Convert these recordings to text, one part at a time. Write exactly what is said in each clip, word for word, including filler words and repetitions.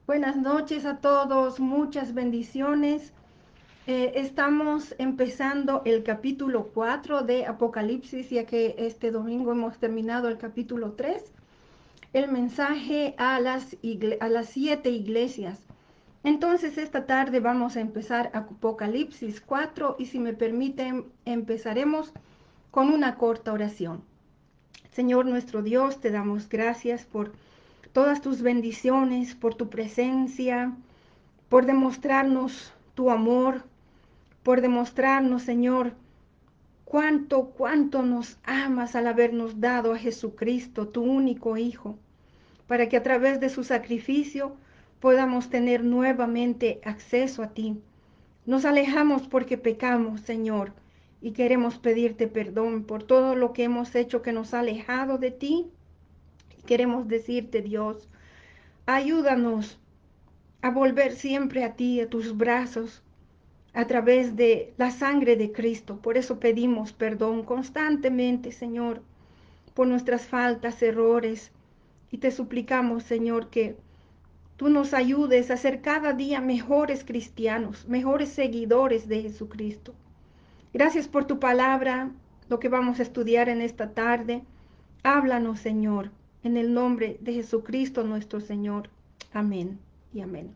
Buenas noches a todos, muchas bendiciones. Eh, estamos empezando el capítulo cuatro de Apocalipsis, ya que este domingo hemos terminado el capítulo tres, el mensaje a las, a las siete iglesias. Entonces esta tarde vamos a empezar Apocalipsis cuatro y si me permiten empezaremos con una corta oración. Señor nuestro Dios, te damos gracias por todas tus bendiciones, por tu presencia, por demostrarnos tu amor, por demostrarnos, Señor, cuánto, cuánto nos amas al habernos dado a Jesucristo, tu único Hijo, para que a través de su sacrificio podamos tener nuevamente acceso a ti. Nos alejamos porque pecamos, Señor, y queremos pedirte perdón por todo lo que hemos hecho que nos ha alejado de ti. Queremos decirte, Dios, ayúdanos a volver siempre a ti, a tus brazos, a través de la sangre de Cristo. Por eso pedimos perdón constantemente, Señor, por nuestras faltas, errores. Y te suplicamos, Señor, que tú nos ayudes a ser cada día mejores cristianos, mejores seguidores de Jesucristo. Gracias por tu palabra, lo que vamos a estudiar en esta tarde. Háblanos, Señor, en el nombre de Jesucristo nuestro Señor. Amén y amén.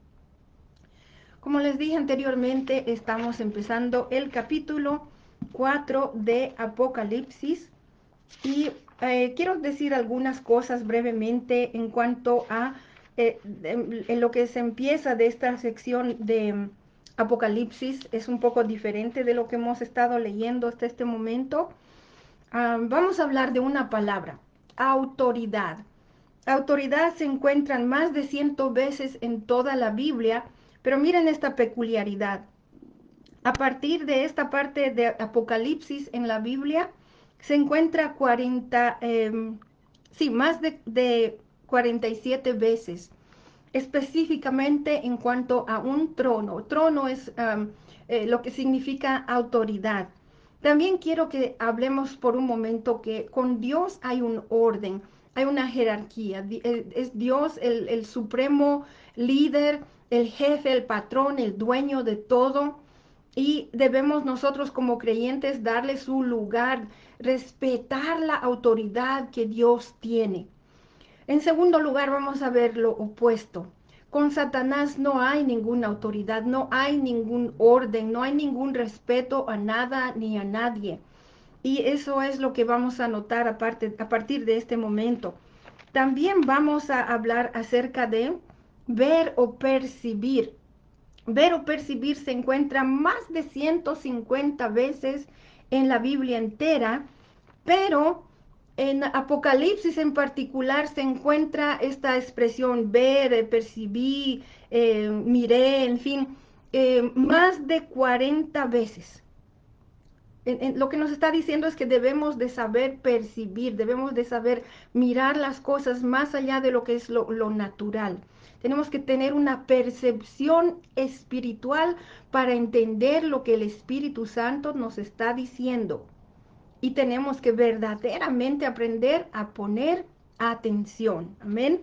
Como les dije anteriormente, estamos empezando el capítulo cuatro de Apocalipsis y eh, quiero decir algunas cosas brevemente en cuanto a eh, en, en lo que se empieza de esta sección de um, Apocalipsis. Es un poco diferente de lo que hemos estado leyendo hasta este momento. Uh, vamos a hablar de una palabra, autoridad. Autoridad se encuentran más de cien veces en toda la Biblia, pero miren esta peculiaridad. A partir de esta parte de Apocalipsis en la Biblia, se encuentra cuarenta, eh, sí, más de, de cuarenta y siete veces, específicamente en cuanto a un trono. Trono es um, eh, lo que significa autoridad. También quiero que hablemos por un momento que con Dios hay un orden, hay una jerarquía. Es Dios el, el supremo líder, el jefe, el patrón, el dueño de todo. Y debemos nosotros como creyentes darle su lugar, respetar la autoridad que Dios tiene. En segundo lugar, vamos a ver lo opuesto. Con Satanás no hay ninguna autoridad, no hay ningún orden, no hay ningún respeto a nada ni a nadie. Y eso es lo que vamos a notar a, parte, a partir de este momento. También vamos a hablar acerca de ver o percibir. Ver o percibir se encuentra más de ciento cincuenta veces en la Biblia entera, pero en Apocalipsis en particular se encuentra esta expresión ver, eh, percibí, eh, miré, en fin, eh, más de cuarenta veces. En, en, lo que nos está diciendo es que debemos de saber percibir, debemos de saber mirar las cosas más allá de lo que es lo, lo natural. Tenemos que tener una percepción espiritual para entender lo que el Espíritu Santo nos está diciendo. Y tenemos que verdaderamente aprender a poner atención. Amén.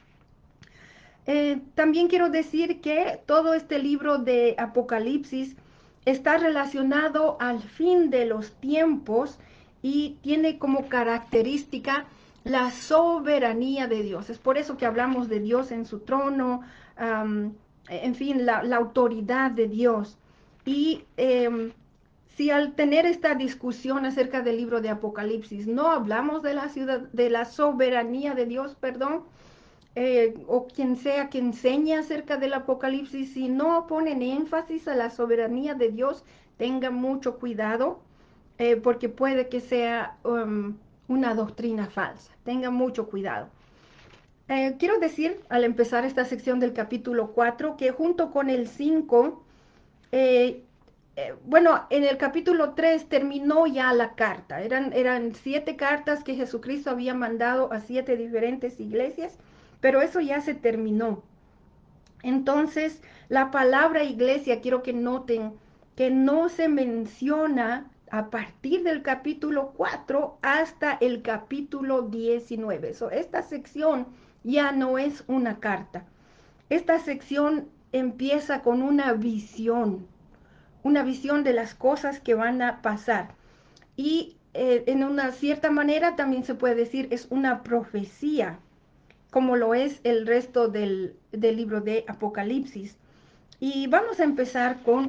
Eh, también quiero decir que todo este libro de Apocalipsis está relacionado al fin de los tiempos y tiene como característica la soberanía de Dios. Es por eso que hablamos de Dios en su trono, um, en fin, la, la, autoridad de Dios. Y eh, si al tener esta discusión acerca del libro de Apocalipsis no hablamos de la ciudad, de la soberanía de Dios, perdón, eh, o quien sea que enseñe acerca del Apocalipsis, si no ponen énfasis a la soberanía de Dios, tengan mucho cuidado, eh, porque puede que sea um, una doctrina falsa. Tengan mucho cuidado. Eh, quiero decir, al empezar esta sección del capítulo cuatro, que junto con el cinco, eh, eh, bueno, en el capítulo tres terminó ya la carta. Eran, eran siete cartas que Jesucristo había mandado a siete diferentes iglesias, pero eso ya se terminó. Entonces, la palabra iglesia, quiero que noten que no se menciona a partir del capítulo cuatro hasta el capítulo diecinueve. So, esta sección ya no es una carta. Esta sección empieza con una visión, una visión de las cosas que van a pasar. Y eh, en una cierta manera también se puede decir es una profecía, como lo es el resto del, del libro de Apocalipsis. Y vamos a empezar con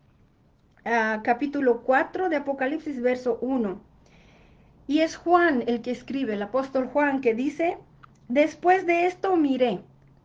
uh, capítulo cuatro de Apocalipsis, verso uno. Y es Juan el que escribe, el apóstol Juan, que dice, después de esto miré,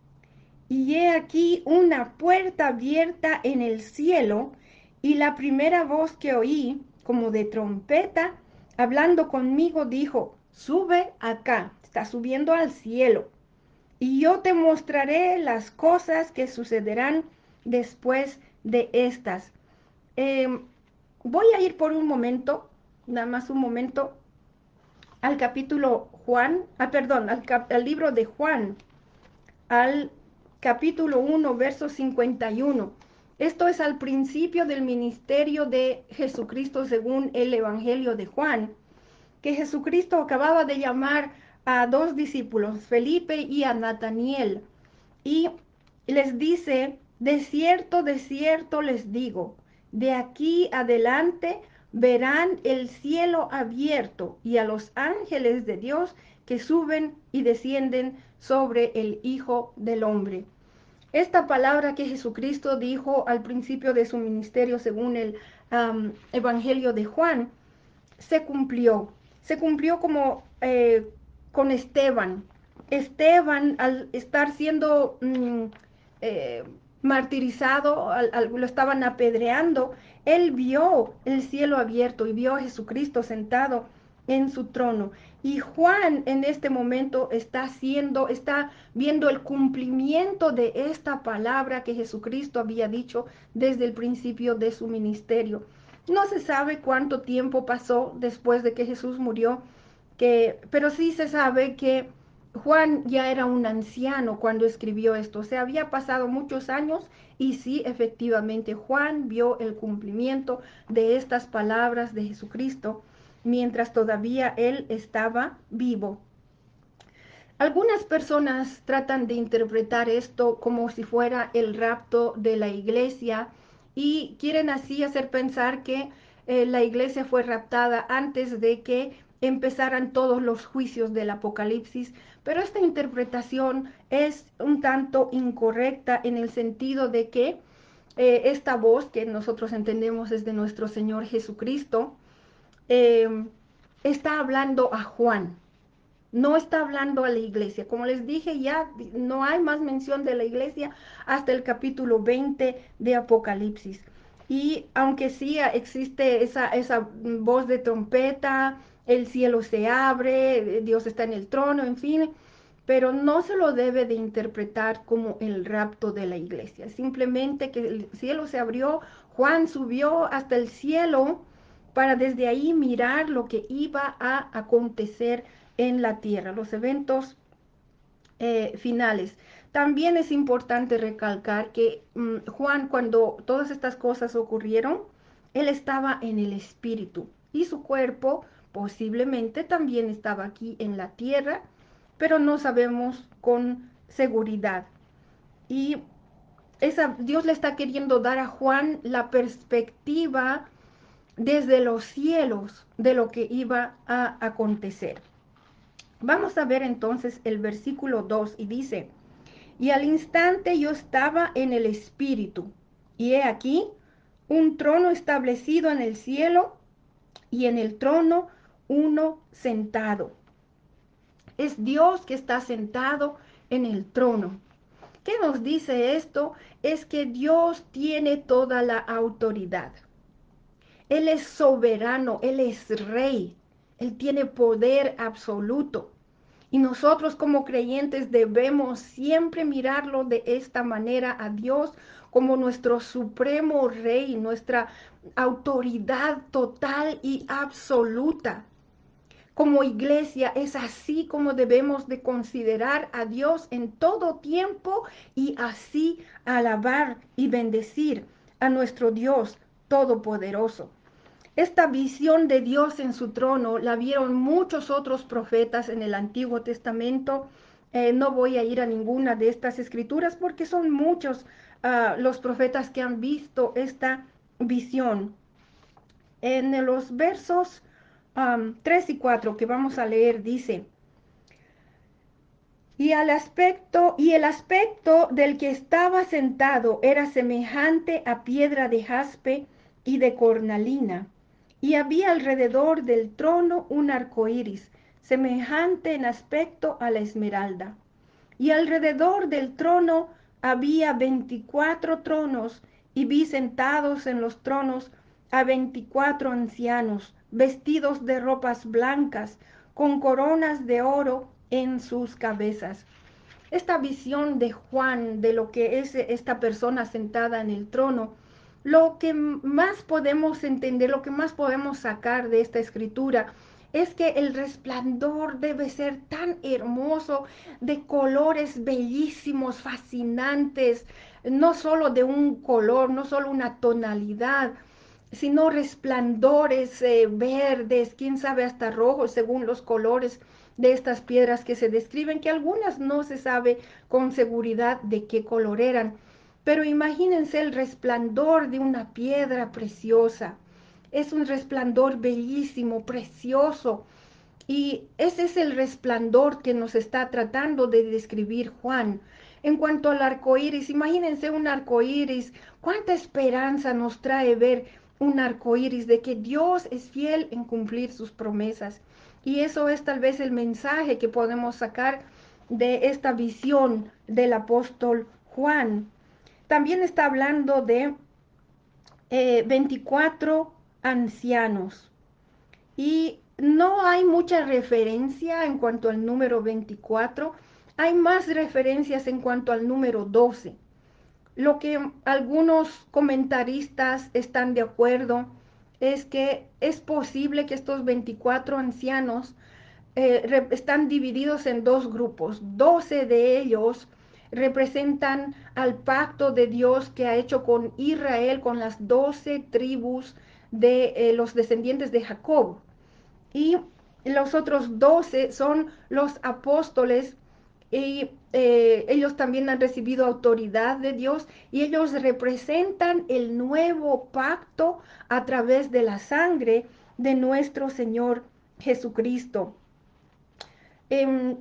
y he aquí una puerta abierta en el cielo, y la primera voz que oí, como de trompeta, hablando conmigo, dijo, sube acá, está subiendo al cielo, y yo te mostraré las cosas que sucederán después de estas. Eh, voy a ir por un momento, nada más un momento, al capítulo Juan, ah, perdón, al, cap, al libro de Juan, al capítulo uno, verso cincuenta y uno. Esto es al principio del ministerio de Jesucristo según el Evangelio de Juan, que Jesucristo acababa de llamar a dos discípulos, Felipe y a Nataniel, y les dice, de cierto, de cierto les digo, de aquí adelante verán el cielo abierto y a los ángeles de Dios que suben y descienden sobre el Hijo del Hombre. Esta palabra que Jesucristo dijo al principio de su ministerio según el um, Evangelio de Juan, se cumplió. Se cumplió como eh, con Esteban. Esteban, al estar siendo mmm, eh, martirizado, al, al, lo estaban apedreando, él vio el cielo abierto y vio a Jesucristo sentado en su trono. Y Juan en este momento está haciendo, está viendo el cumplimiento de esta palabra que Jesucristo había dicho desde el principio de su ministerio. No se sabe cuánto tiempo pasó después de que Jesús murió, que, pero sí se sabe que Juan ya era un anciano cuando escribió esto. O sea, había pasado muchos años y sí, efectivamente, Juan vio el cumplimiento de estas palabras de Jesucristo mientras todavía él estaba vivo. Algunas personas tratan de interpretar esto como si fuera el rapto de la iglesia y quieren así hacer pensar que eh, la iglesia fue raptada antes de que empezaran todos los juicios del Apocalipsis, pero esta interpretación es un tanto incorrecta en el sentido de que eh, esta voz que nosotros entendemos es de nuestro Señor Jesucristo, eh, está hablando a Juan. No está hablando a la iglesia. Como les dije, ya no hay más mención de la iglesia hasta el capítulo veinte de Apocalipsis. Y aunque sí existe esa, esa voz de trompeta, el cielo se abre, Dios está en el trono, en fin, pero no se lo debe de interpretar como el rapto de la iglesia. Simplemente que el cielo se abrió, Juan subió hasta el cielo para desde ahí mirar lo que iba a acontecer en la tierra, los eventos eh, finales. También es importante recalcar que mmm, Juan, cuando todas estas cosas ocurrieron, él estaba en el espíritu y su cuerpo posiblemente también estaba aquí en la tierra, pero no sabemos con seguridad. Y esa, Dios le está queriendo dar a Juan la perspectiva desde los cielos de lo que iba a acontecer. Vamos a ver entonces el versículo dos y dice, y al instante yo estaba en el espíritu, y he aquí un trono establecido en el cielo, y en el trono uno sentado. Es Dios que está sentado en el trono. ¿Qué nos dice esto? Es que Dios tiene toda la autoridad. Él es soberano, Él es rey, Él tiene poder absoluto. Y nosotros como creyentes debemos siempre mirarlo de esta manera a Dios como nuestro supremo rey, nuestra autoridad total y absoluta. Como iglesia es así como debemos de considerar a Dios en todo tiempo y así alabar y bendecir a nuestro Dios todopoderoso. Esta visión de Dios en su trono la vieron muchos otros profetas en el Antiguo Testamento, Eh, no voy a ir a ninguna de estas escrituras porque son muchos uh, los profetas que han visto esta visión. En los versos um, tres y cuatro que vamos a leer dice: Y, al aspecto, y el aspecto del que estaba sentado era semejante a piedra de jaspe y de cornalina, y había alrededor del trono un arco iris, semejante en aspecto a la esmeralda. Y alrededor del trono había veinticuatro tronos, y vi sentados en los tronos a veinticuatro ancianos, vestidos de ropas blancas, con coronas de oro en sus cabezas. Esta visión de Juan, de lo que es esta persona sentada en el trono, lo que más podemos entender, lo que más podemos sacar de esta escritura, es que el resplandor debe ser tan hermoso, de colores bellísimos, fascinantes, no solo de un color, no solo una tonalidad, sino resplandores eh, verdes, quién sabe hasta rojos, según los colores de estas piedras que se describen, que algunas no se sabe con seguridad de qué color eran. Pero imagínense el resplandor de una piedra preciosa. Es un resplandor bellísimo, precioso. Y ese es el resplandor que nos está tratando de describir Juan. En cuanto al arco iris, imagínense un arco iris. Cuánta esperanza nos trae ver un arco iris de que Dios es fiel en cumplir sus promesas. Y eso es tal vez el mensaje que podemos sacar de esta visión del apóstol Juan. También está hablando de eh, veinticuatro ancianos. Y no hay mucha referencia en cuanto al número veinticuatro, hay más referencias en cuanto al número doce. Lo que algunos comentaristas están de acuerdo es que es posible que estos veinticuatro ancianos eh, están divididos en dos grupos. doce de ellos representan al pacto de Dios que ha hecho con Israel, con las doce tribus de eh, los descendientes de Jacob. Y los otros doce son los apóstoles, y eh, ellos también han recibido autoridad de Dios, y ellos representan el nuevo pacto a través de la sangre de nuestro Señor Jesucristo. Eh,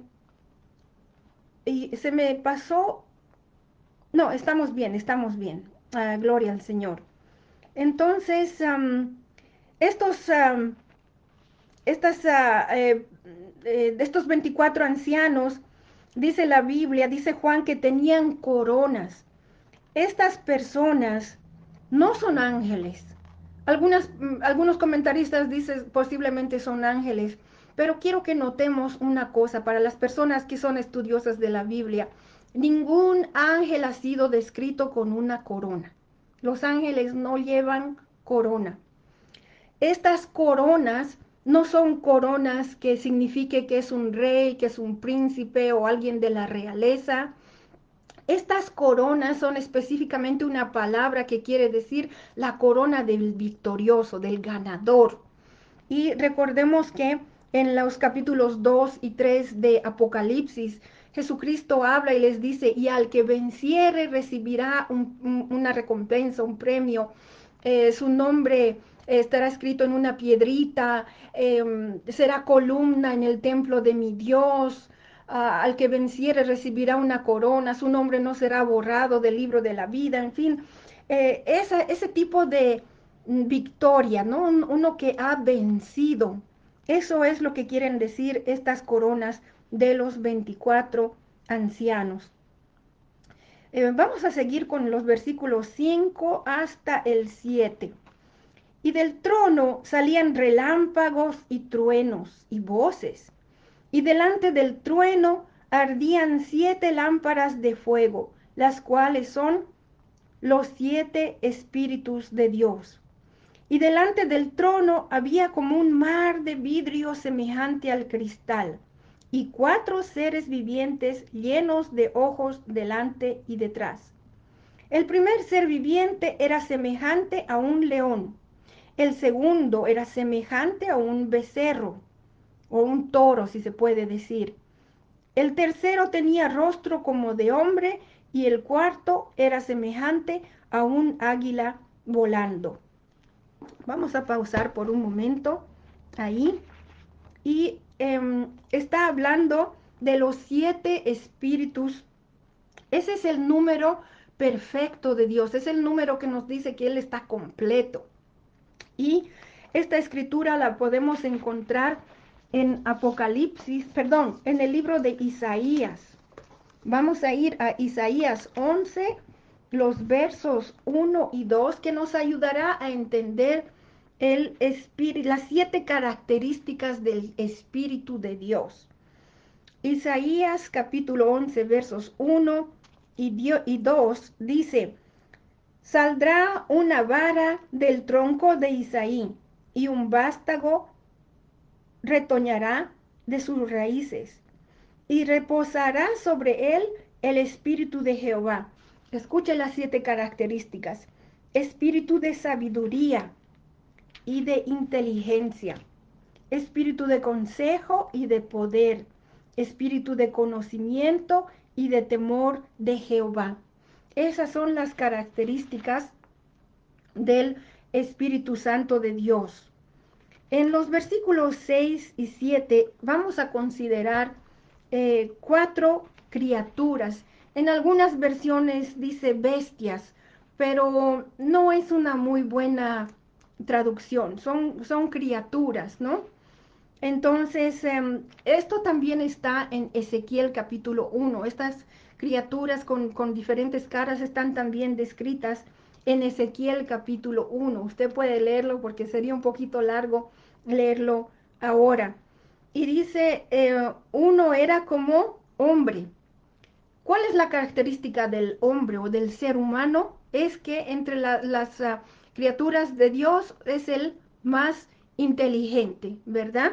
y se me pasó, no, estamos bien, estamos bien, uh, gloria al Señor. Entonces, um, estos... Um, estas, uh, eh, eh, estos veinticuatro ancianos, dice la Biblia, dice Juan, que tenían coronas. Estas personas no son ángeles. Algunas, algunos comentaristas dicen posiblemente son ángeles, pero quiero que notemos una cosa para las personas que son estudiosas de la Biblia. Ningún ángel ha sido descrito con una corona. Los ángeles no llevan corona. Estas coronas no son coronas que signifique que es un rey, que es un príncipe o alguien de la realeza. Estas coronas son específicamente una palabra que quiere decir la corona del victorioso, del ganador. Y recordemos que en los capítulos dos y tres de Apocalipsis, Jesucristo habla y les dice, y al que venciere recibirá un, un, una recompensa, un premio. Eh, su nombre estará escrito en una piedrita, eh, será columna en el templo de mi Dios. Uh, al que venciere recibirá una corona, su nombre no será borrado del libro de la vida, en fin, eh, esa, ese tipo de victoria, ¿no? Uno que ha vencido. Eso es lo que quieren decir estas coronas de los veinticuatro ancianos. Eh, vamos a seguir con los versículos cinco hasta el siete. Y del trono salían relámpagos y truenos y voces. Y delante del trueno ardían siete lámparas de fuego, las cuales son los siete espíritus de Dios. Y delante del trono había como un mar de vidrio semejante al cristal, y cuatro seres vivientes llenos de ojos delante y detrás. El primer ser viviente era semejante a un león, el segundo era semejante a un becerro, o un toro, si se puede decir. El tercero tenía rostro como de hombre y el cuarto era semejante a un águila volando. Vamos a pausar por un momento ahí y eh, está hablando de los siete espíritus. Ese es el número perfecto de Dios, es el número que nos dice que Él está completo. Y esta escritura la podemos encontrar en Apocalipsis, perdón, en el libro de Isaías. Vamos a ir a Isaías once, los versos uno y dos, que nos ayudará a entender el espíritu, las siete características del Espíritu de Dios. Isaías capítulo once, versos uno y dos dice: saldrá una vara del tronco de Isaí, y un vástago retoñará de sus raíces, y reposará sobre él el espíritu de Jehová. Escuche las siete características: espíritu de sabiduría y de inteligencia, espíritu de consejo y de poder, espíritu de conocimiento y de temor de Jehová. Esas son las características del Espíritu Santo de Dios. En los versículos seis y siete vamos a considerar eh, cuatro criaturas. En algunas versiones dice bestias, pero no es una muy buena traducción. Son, son criaturas, ¿no? Entonces, eh, esto también está en Ezequiel capítulo uno. Estas criaturas con, con diferentes caras están también descritas en Ezequiel capítulo uno. Usted puede leerlo porque sería un poquito largo leerlo ahora. Y dice, eh, uno era como hombre. ¿Cuál es la característica del hombre o del ser humano? Es que entre la, las uh, criaturas de Dios es el más inteligente, ¿verdad?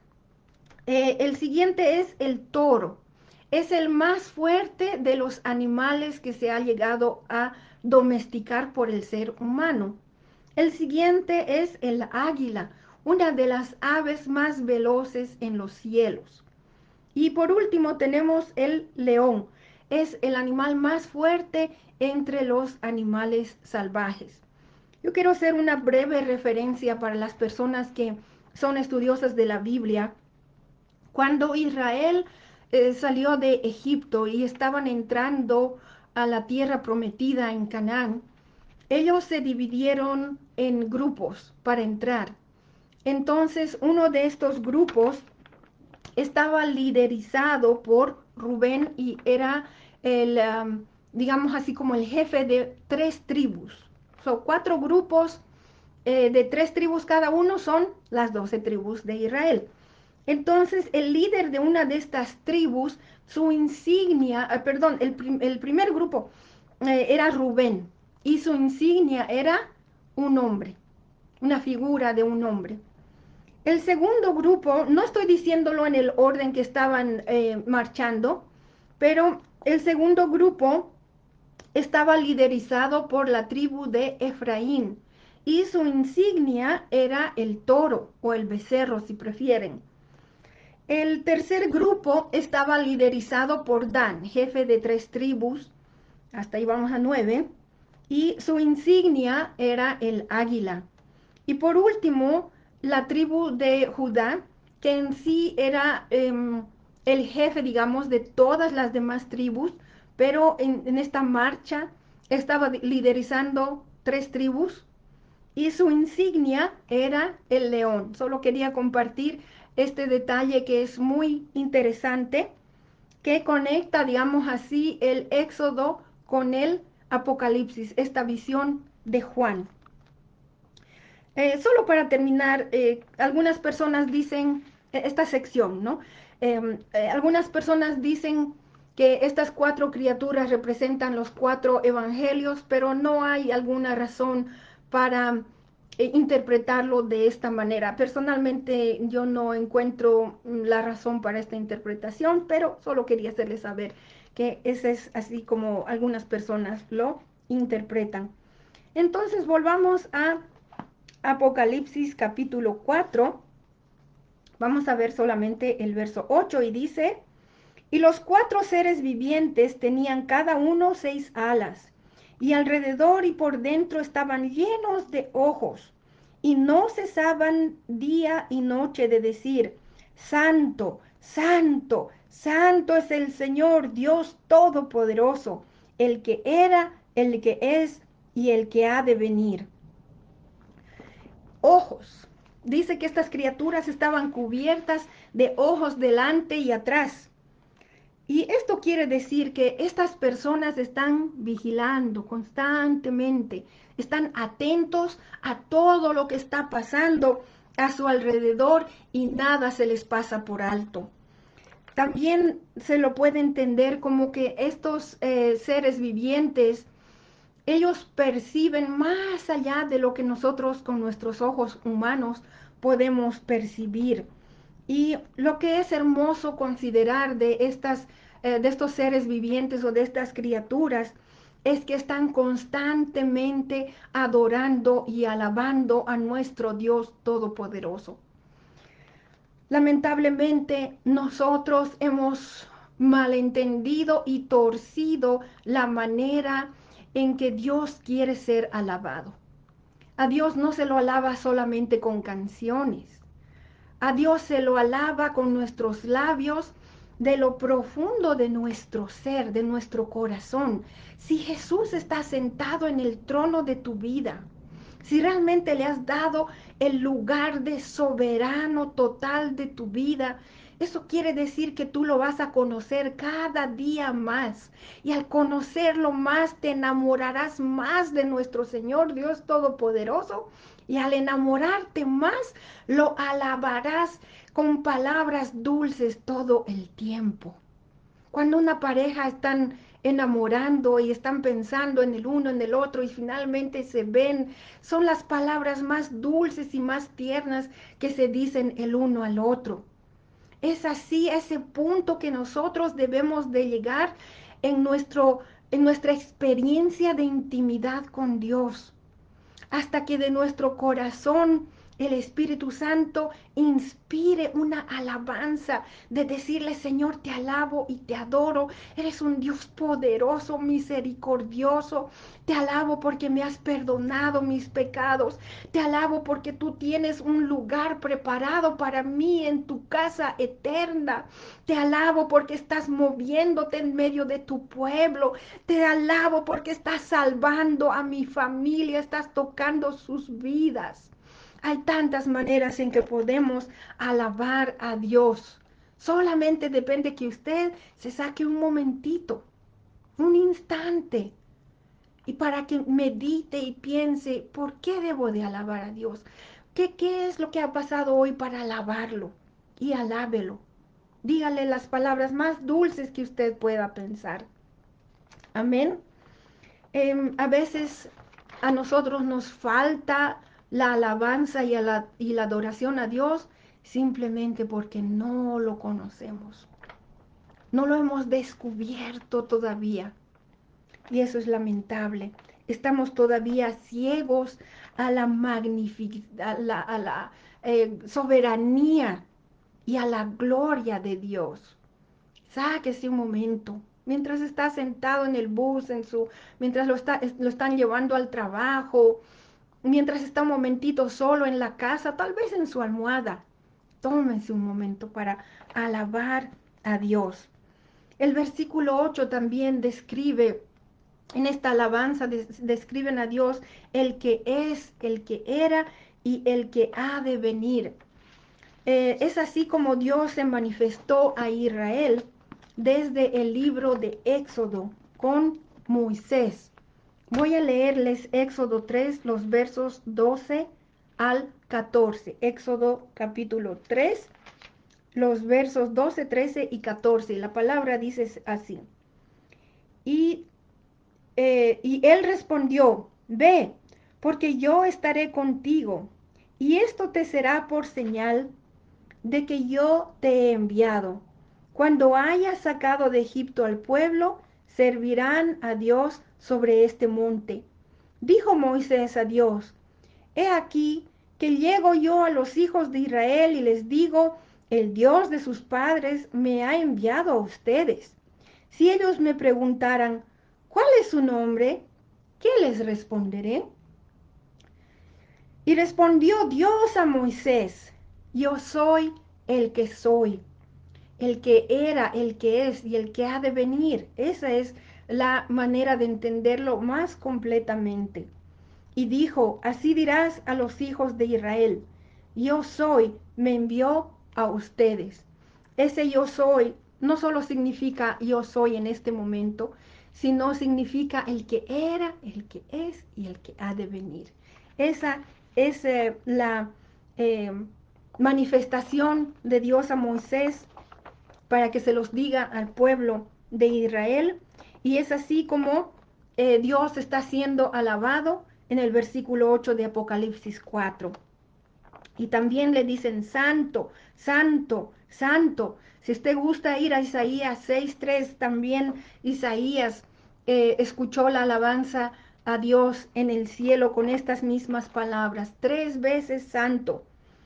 Eh, el siguiente es el toro. Es el más fuerte de los animales que se ha llegado a domesticar por el ser humano. El siguiente es el águila, una de las aves más veloces en los cielos. Y por último tenemos el león. Es el animal más fuerte entre los animales salvajes. Yo quiero hacer una breve referencia para las personas que son estudiosas de la Biblia. Cuando Israel eh, salió de Egipto y estaban entrando a la tierra prometida en Canaán, ellos se dividieron en grupos para entrar. Entonces, uno de estos grupos estaba liderizado por Rubén y era el, um, digamos así como el jefe de tres tribus. Son cuatro grupos eh, de tres tribus cada uno, son las doce tribus de Israel. Entonces, el líder de una de estas tribus, su insignia, eh, perdón, el, prim, el, primer grupo eh, era Rubén y su insignia era un hombre, una figura de un hombre. El segundo grupo, no estoy diciéndolo en el orden que estaban eh, marchando, pero el segundo grupo estaba liderizado por la tribu de Efraín y su insignia era el toro o el becerro, si prefieren. El tercer grupo estaba liderizado por Dan, jefe de tres tribus, hasta ahí vamos a nueve, y su insignia era el águila. Y por último, la tribu de Judá, que en sí era eh, el jefe, digamos, de todas las demás tribus, pero en, en esta marcha estaba liderizando tres tribus y su insignia era el león. Solo quería compartir este detalle que es muy interesante, que conecta, digamos así, el Éxodo con el Apocalipsis, esta visión de Juan. Eh, solo para terminar, eh, algunas personas dicen, eh, esta sección, ¿no? Eh, eh, algunas personas dicen que estas cuatro criaturas representan los cuatro evangelios, pero no hay alguna razón para eh, interpretarlo de esta manera. Personalmente yo no encuentro la razón para esta interpretación, pero solo quería hacerles saber que ese es así como algunas personas lo interpretan. Entonces volvamos a Apocalipsis capítulo cuatro, vamos a ver solamente el verso ocho y dice, Y los cuatro seres vivientes tenían cada uno seis alas, y alrededor y por dentro estaban llenos de ojos, y no cesaban día y noche de decir, Santo, Santo, Santo es el Señor Dios Todopoderoso, el que era, el que es y el que ha de venir. Ojos. Dice que estas criaturas estaban cubiertas de ojos delante y atrás. Y esto quiere decir que estas personas están vigilando constantemente, están atentos a todo lo que está pasando a su alrededor y nada se les pasa por alto. También se lo puede entender como que estos eh, seres vivientes, ellos perciben más allá de lo que nosotros con nuestros ojos humanos podemos percibir. Y lo que es hermoso considerar de, estas, eh, de estos seres vivientes o de estas criaturas es que están constantemente adorando y alabando a nuestro Dios Todopoderoso. Lamentablemente nosotros hemos malentendido y torcido la manera en que Dios quiere ser alabado. A Dios no se lo alaba solamente con canciones. A Dios se lo alaba con nuestros labios de lo profundo de nuestro ser, de nuestro corazón. Si Jesús está sentado en el trono de tu vida, si realmente le has dado el lugar de soberano total de tu vida, eso quiere decir que tú lo vas a conocer cada día más. Y al conocerlo más, te enamorarás más de nuestro Señor Dios Todopoderoso. Y al enamorarte más, lo alabarás con palabras dulces todo el tiempo. Cuando una pareja están enamorando y están pensando en el uno, en el otro y finalmente se ven, son las palabras más dulces y más tiernas que se dicen el uno al otro. Es así ese punto que nosotros debemos de llegar en, nuestro, en nuestra experiencia de intimidad con Dios, hasta que de nuestro corazón el Espíritu Santo inspire una alabanza de decirle, Señor, te alabo y te adoro. Eres un Dios poderoso, misericordioso. Te alabo porque me has perdonado mis pecados. Te alabo porque tú tienes un lugar preparado para mí en tu casa eterna. Te alabo porque estás moviéndote en medio de tu pueblo. Te alabo porque estás salvando a mi familia, estás tocando sus vidas. Hay tantas maneras en que podemos alabar a Dios. Solamente depende que usted se saque un momentito, un instante, y para que medite y piense, ¿por qué debo de alabar a Dios? ¿Qué, qué es lo que ha pasado hoy para alabarlo? Y alábelo. Dígale las palabras más dulces que usted pueda pensar. Amén. Eh, a veces a nosotros nos falta la alabanza y, a la, y la adoración a Dios simplemente porque no lo conocemos. No lo hemos descubierto todavía. Y eso es lamentable. Estamos todavía ciegos a la, a la, a la eh, soberanía y a la gloria de Dios. Sáquese un momento. Mientras está sentado en el bus, en su, mientras lo, está, lo están llevando al trabajo, mientras está un momentito solo en la casa, tal vez en su almohada, tómense un momento para alabar a Dios. El versículo ocho también describe, en esta alabanza des, describen a Dios el que es, el que era y el que ha de venir. Eh, es así como Dios se manifestó a Israel desde el libro de Éxodo con Moisés. Voy a leerles Éxodo tres, los versos doce al catorce. Éxodo capítulo tres, los versos doce, trece y catorce. Y la palabra dice así. Y, eh, y él respondió, ve, porque yo estaré contigo, y esto te será por señal de que yo te he enviado. Cuando hayas sacado de Egipto al pueblo, servirán a Dios sobre este monte. Dijo Moisés a Dios, he aquí que llego yo a los hijos de Israel y les digo, el Dios de sus padres me ha enviado a ustedes. Si ellos me preguntaran, ¿cuál es su nombre? ¿Qué les responderé? Y respondió Dios a Moisés, yo soy el que soy, el que era, el que es y el que ha de venir. Esa es la manera de entenderlo más completamente. Y dijo, así dirás a los hijos de Israel, yo soy, me envió a ustedes. Ese yo soy no solo significa yo soy en este momento, sino significa el que era, el que es y el que ha de venir. Esa es eh, la eh, manifestación de Dios a Moisés para que se los diga al pueblo de Israel. Y es así como eh, Dios está siendo alabado en el versículo ocho de Apocalipsis cuatro. Y también le dicen santo, santo, santo. Si usted gusta ir a Isaías seis tres, también Isaías eh, escuchó la alabanza a Dios en el cielo con estas mismas palabras, tres veces santo.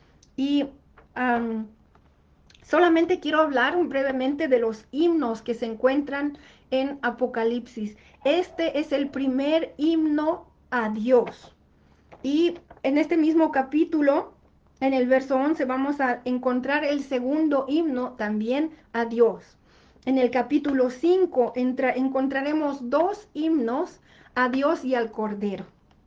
Y um, solamente quiero hablar brevemente de los himnos que se encuentran en Apocalipsis. Este es el primer himno a Dios. Y en este mismo capítulo, en el verso once, vamos a encontrar el segundo himno también a Dios. En el capítulo cinco entra, encontraremos dos himnos a Dios y al Cordero.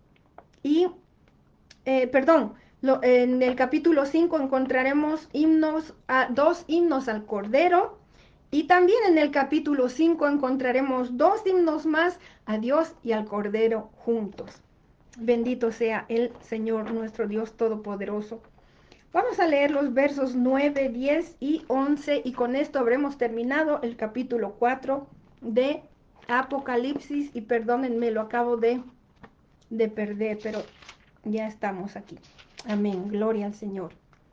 Y, eh, perdón, lo, en el capítulo cinco encontraremos himnos a, dos himnos al Cordero. Y también en el capítulo cinco encontraremos dos himnos más a Dios y al Cordero juntos. Bendito sea el Señor nuestro Dios Todopoderoso. Vamos a leer los versos nueve, diez y once y con esto habremos terminado el capítulo cuatro de Apocalipsis. Y perdónenme, lo acabo de, de perder, pero ya estamos aquí. Amén, gloria al Señor.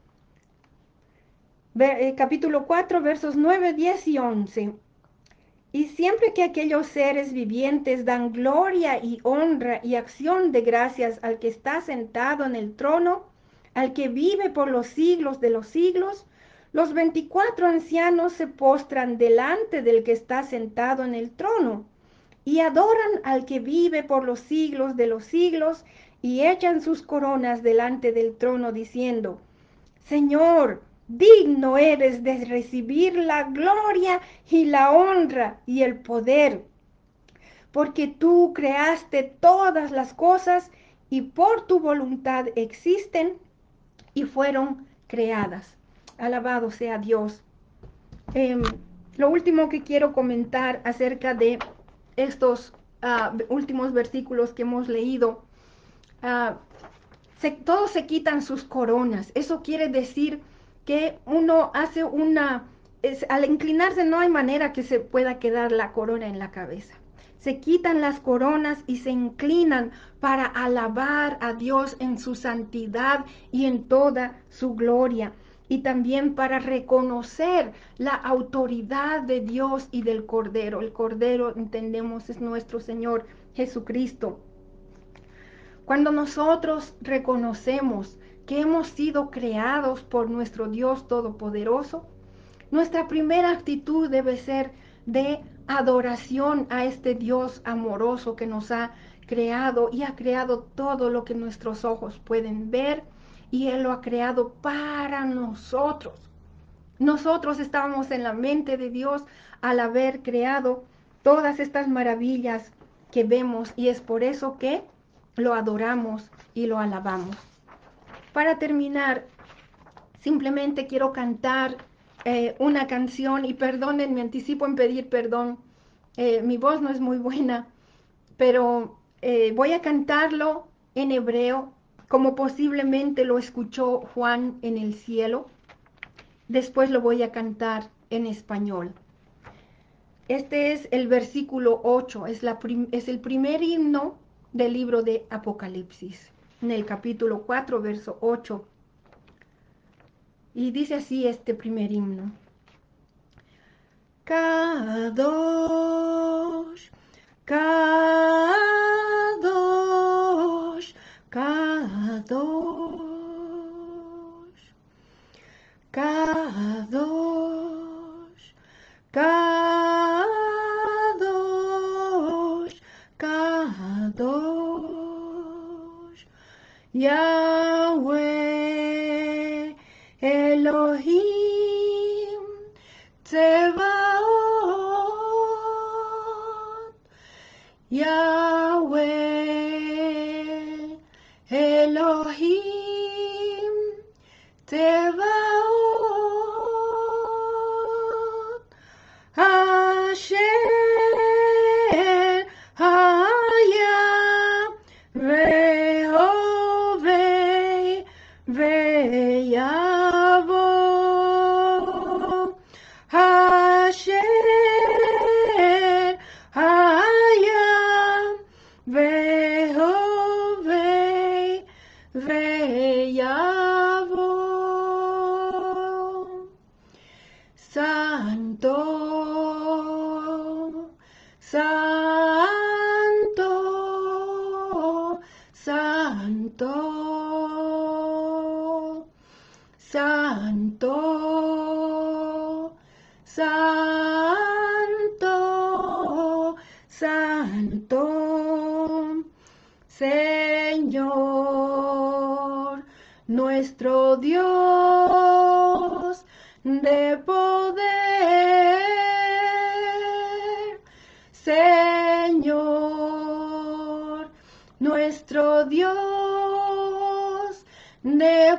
Ver, eh, capítulo cuatro, versos nueve, diez y once. Y siempre que aquellos seres vivientes dan gloria y honra y acción de gracias al que está sentado en el trono, al que vive por los siglos de los siglos, los veinticuatro ancianos se postran delante del que está sentado en el trono y adoran al que vive por los siglos de los siglos y echan sus coronas delante del trono diciendo, Señor, digno eres de recibir la gloria y la honra y el poder, porque tú creaste todas las cosas y por tu voluntad existen y fueron creadas. Alabado sea Dios. Eh, lo último que quiero comentar acerca de estos uh, últimos versículos que hemos leído, uh, se, todos se quitan sus coronas. Eso quiere decir que uno hace una, es, al inclinarse no hay manera que se pueda quedar la corona en la cabeza. Se quitan las coronas y se inclinan para alabar a Dios en su santidad y en toda su gloria. Y también para reconocer la autoridad de Dios y del Cordero. El Cordero, entendemos, es nuestro Señor Jesucristo. Cuando nosotros reconocemos que hemos sido creados por nuestro Dios Todopoderoso, nuestra primera actitud debe ser de adoración a este Dios amoroso que nos ha creado y ha creado todo lo que nuestros ojos pueden ver y Él lo ha creado para nosotros. Nosotros estábamos en la mente de Dios al haber creado todas estas maravillas que vemos y es por eso que lo adoramos y lo alabamos. Para terminar, simplemente quiero cantar eh, una canción y perdonen, me anticipo en pedir perdón. Eh, mi voz no es muy buena, pero eh, voy a cantarlo en hebreo, como posiblemente lo escuchó Juan en el cielo. Después lo voy a cantar en español. Este es el versículo ocho, es, la es el primer himno del libro de Apocalipsis, en el capítulo cuatro, verso ocho. Y dice así este primer himno. Kadosh, Kadosh, Kadosh, Kadosh, Yahweh Elohim Tsebaot, Yahweh Elohim Tsebaot, Asher Haya Rehovei Veyavo, Asher Haya Rehovei Veyavo. Santo, Santo, Santo, Santo, Santo, Santo, Señor, nuestro Dios de poder, Señor, nuestro Dios de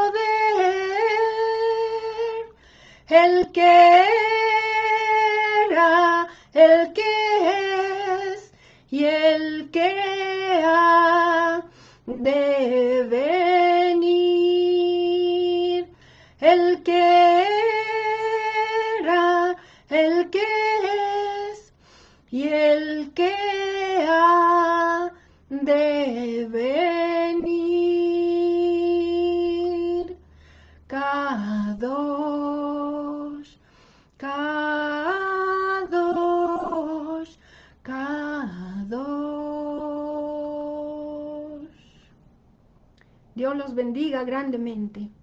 poder, el que era, el que es y el que ha de venir, el que era, el que es y el que ha de venir. Kadosh, Kadosh, Kadosh. Dios los bendiga grandemente.